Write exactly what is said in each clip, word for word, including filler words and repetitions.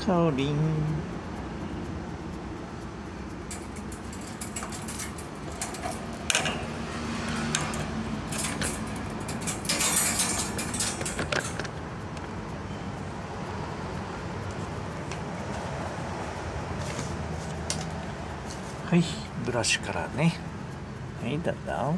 カオリン。はい、ブラシからね。はい、どうぞ。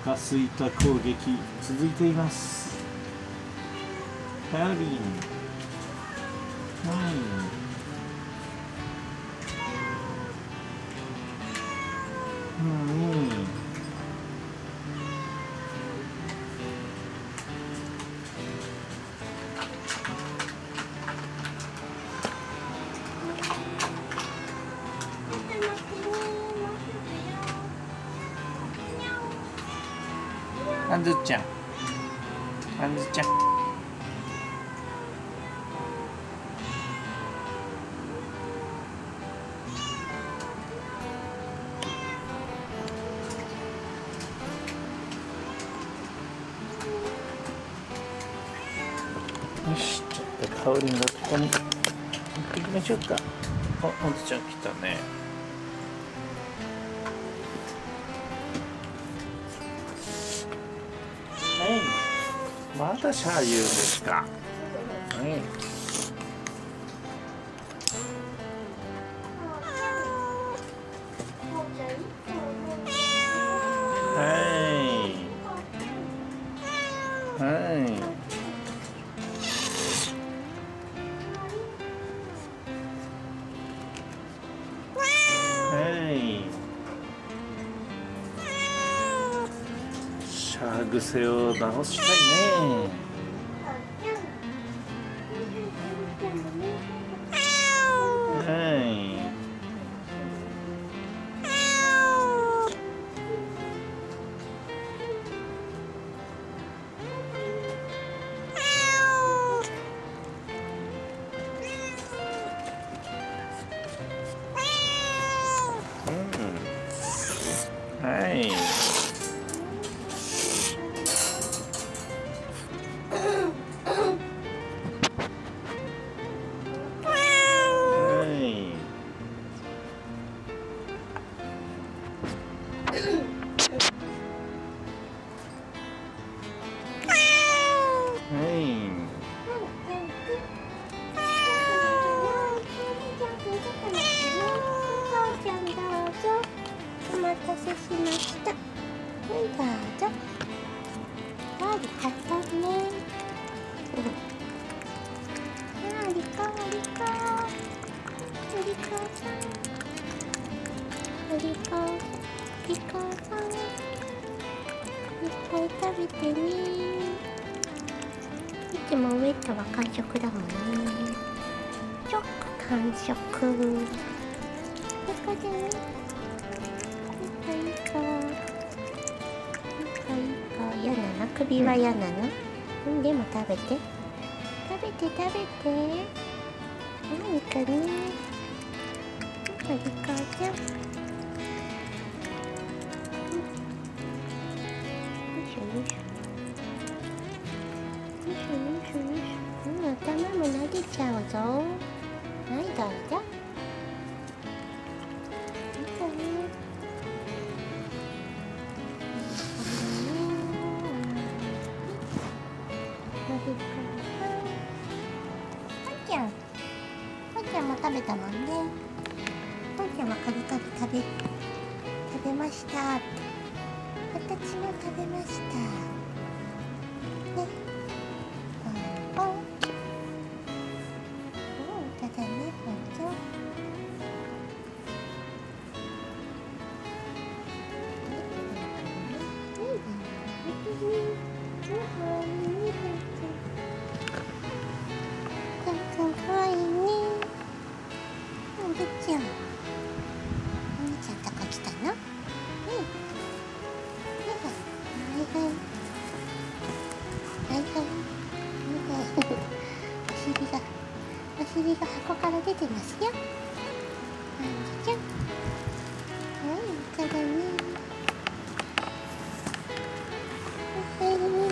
腹すいた攻撃続いています。カオリン、はい、うん、あんずちゃん、あんずちゃん。よし、ちょっとカオリンがここに行ってきましょうか。あ、あんずちゃん来たね。はい、まだシャー言うんですか。はい。はい。はい。シャー癖を直したいね。はい。うん。はい。 お待たせしました。はい、どうぞ。はい、買ったね。あ、リカ、リカ。リカさん。リカ、リカさん。いっぱい食べてね。いつもウェットは完食だもんね。ちょっと完食。リカじゃね。いいかいいか嫌なの？首は嫌なの？うん、でも食べて食べて食べて。何かね。リカちゃん、よいしょよいしょよいしょよいしょよいしょ。うん、頭も撫でちゃうぞ。はい、どうぞ。ぽんちゃんも食べたもんね。ぽんちゃんもカリカリ食べ食べましたって。私も食べましたね。ポンポン。うん、ただね、ぽんちゃん。かわいいね。おんぶちゃん。お兄ちゃんとこ来たの？うん。はいはい。はいはい。はいはい。お尻が、お尻が箱から出てますよ。おんぶちゃん。はい、いいからね。はいね。